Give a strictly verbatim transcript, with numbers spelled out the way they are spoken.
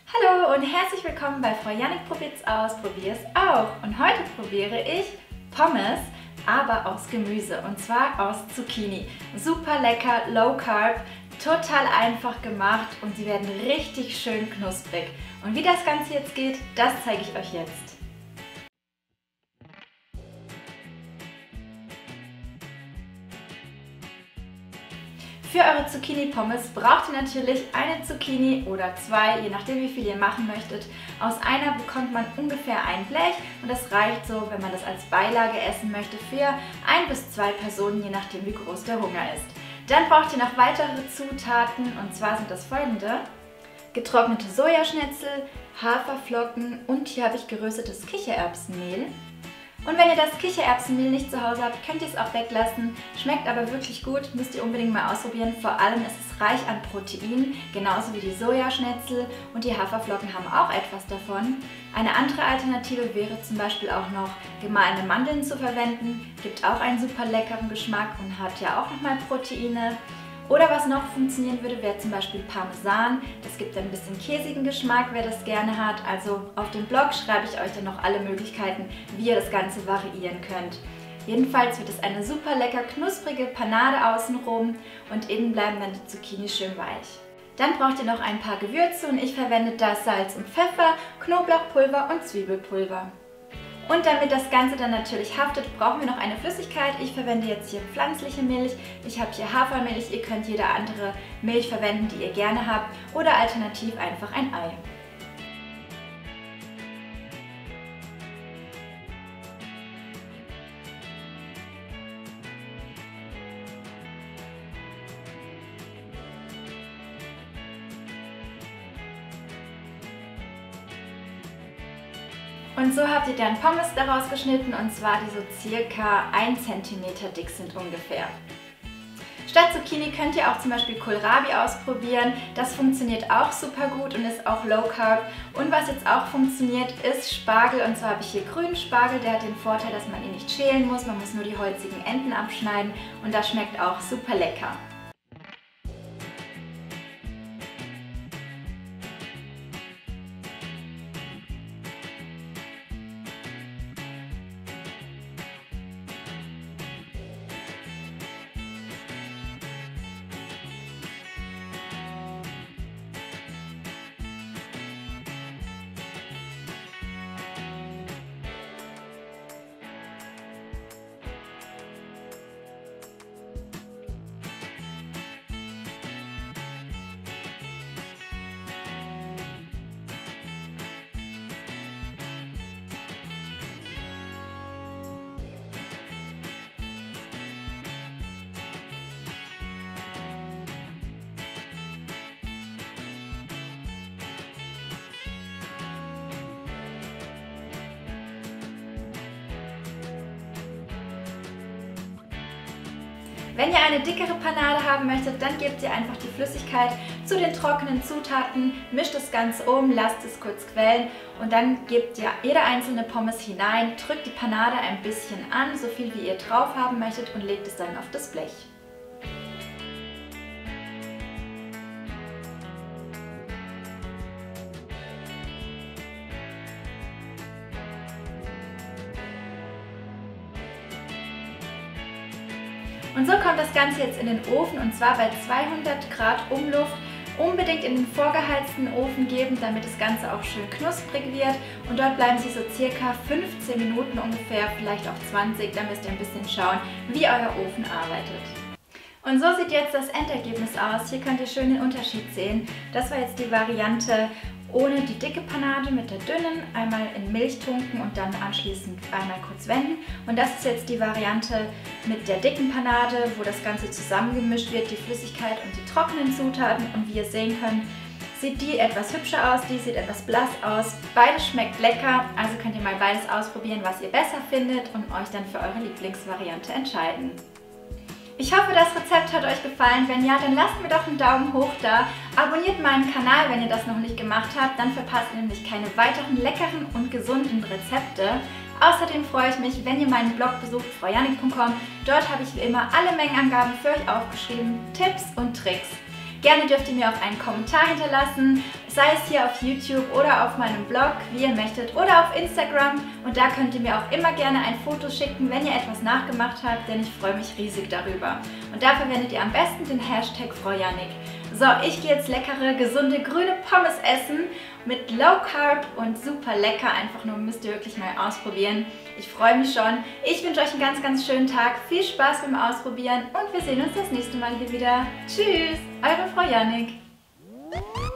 Hallo und herzlich willkommen bei Frau Jannik probiert's aus, probier's auch. Und heute probiere ich Pommes, aber aus Gemüse und zwar aus Zucchini. Super lecker, low carb, total einfach gemacht und sie werden richtig schön knusprig. Und wie das Ganze jetzt geht, das zeige ich euch jetzt. Für eure Zucchini-Pommes braucht ihr natürlich eine Zucchini oder zwei, je nachdem wie viel ihr machen möchtet. Aus einer bekommt man ungefähr ein Blech und das reicht so, wenn man das als Beilage essen möchte, für ein bis zwei Personen, je nachdem wie groß der Hunger ist. Dann braucht ihr noch weitere Zutaten und zwar sind das folgende: getrocknete Sojaschnitzel, Haferflocken und hier habe ich geröstetes Kichererbsenmehl. Und wenn ihr das Kichererbsenmehl nicht zu Hause habt, könnt ihr es auch weglassen. Schmeckt aber wirklich gut, müsst ihr unbedingt mal ausprobieren. Vor allem ist es reich an Protein, genauso wie die Sojaschnitzel und die Haferflocken haben auch etwas davon. Eine andere Alternative wäre zum Beispiel auch noch gemahlene Mandeln zu verwenden. Gibt auch einen super leckeren Geschmack und hat ja auch nochmal Proteine. Oder was noch funktionieren würde, wäre zum Beispiel Parmesan. Das gibt ein bisschen käsigen Geschmack, wer das gerne hat. Also auf dem Blog schreibe ich euch dann noch alle Möglichkeiten, wie ihr das Ganze variieren könnt. Jedenfalls wird es eine super lecker knusprige Panade außenrum und innen bleiben dann die Zucchini schön weich. Dann braucht ihr noch ein paar Gewürze und ich verwende da Salz und Pfeffer, Knoblauchpulver und Zwiebelpulver. Und damit das Ganze dann natürlich haftet, brauchen wir noch eine Flüssigkeit. Ich verwende jetzt hier pflanzliche Milch. Ich habe hier Hafermilch. Ihr könnt jede andere Milch verwenden, die ihr gerne habt. Oder alternativ einfach ein Ei. Und so habt ihr dann Pommes daraus geschnitten und zwar die so circa ein Zentimeter dick sind ungefähr. Statt Zucchini könnt ihr auch zum Beispiel Kohlrabi ausprobieren. Das funktioniert auch super gut und ist auch low carb. Und was jetzt auch funktioniert, ist Spargel. Und zwar habe ich hier grünen Spargel. Der hat den Vorteil, dass man ihn nicht schälen muss. Man muss nur die holzigen Enden abschneiden und das schmeckt auch super lecker. Wenn ihr eine dickere Panade haben möchtet, dann gebt ihr einfach die Flüssigkeit zu den trockenen Zutaten, mischt das Ganze um, lasst es kurz quellen und dann gebt ihr jede einzelne Pommes hinein, drückt die Panade ein bisschen an, so viel wie ihr drauf haben möchtet und legt es dann auf das Blech. Und so kommt das Ganze jetzt in den Ofen und zwar bei zweihundert Grad Umluft. Unbedingt in den vorgeheizten Ofen geben, damit das Ganze auch schön knusprig wird. Und dort bleiben sie so circa fünfzehn Minuten ungefähr, vielleicht auch zwanzig. Da müsst ihr ein bisschen schauen, wie euer Ofen arbeitet. Und so sieht jetzt das Endergebnis aus. Hier könnt ihr schön den Unterschied sehen. Das war jetzt die Variante ohne die dicke Panade, mit der dünnen, einmal in Milch tunken und dann anschließend einmal kurz wenden. Und das ist jetzt die Variante mit der dicken Panade, wo das Ganze zusammengemischt wird, die Flüssigkeit und die trockenen Zutaten. Und wie ihr sehen könnt, sieht die etwas hübscher aus, die sieht etwas blass aus. Beides schmeckt lecker, also könnt ihr mal beides ausprobieren, was ihr besser findet und euch dann für eure Lieblingsvariante entscheiden. Ich hoffe, das Rezept hat euch gefallen. Wenn ja, dann lasst mir doch einen Daumen hoch da. Abonniert meinen Kanal, wenn ihr das noch nicht gemacht habt. Dann verpasst ihr nämlich keine weiteren leckeren und gesunden Rezepte. Außerdem freue ich mich, wenn ihr meinen Blog besucht, frau jannik punkt com. Dort habe ich wie immer alle Mengenangaben für euch aufgeschrieben, Tipps und Tricks. Gerne dürft ihr mir auch einen Kommentar hinterlassen, sei es hier auf YouTube oder auf meinem Blog, wie ihr möchtet, oder auf Instagram. Und da könnt ihr mir auch immer gerne ein Foto schicken, wenn ihr etwas nachgemacht habt, denn ich freue mich riesig darüber. Und da verwendet ihr am besten den Hashtag Frau Jannik. So, ich gehe jetzt leckere, gesunde, grüne Pommes essen mit Low Carb und super lecker. Einfach nur, müsst ihr wirklich mal ausprobieren. Ich freue mich schon. Ich wünsche euch einen ganz, ganz schönen Tag. Viel Spaß beim Ausprobieren und wir sehen uns das nächste Mal hier wieder. Tschüss, eure Frau Jannik.